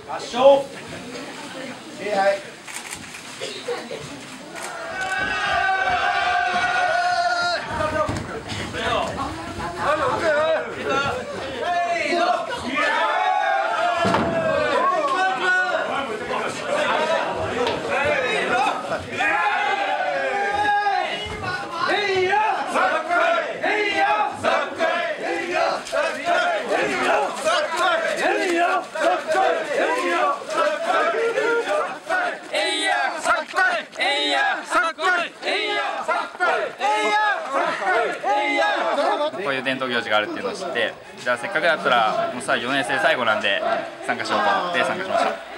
合唱。礼拝。 こういう伝統行事があるっていうのを知って、じゃあせっかくだったらもうさ4年生最後なんで参加しようと思って参加しました。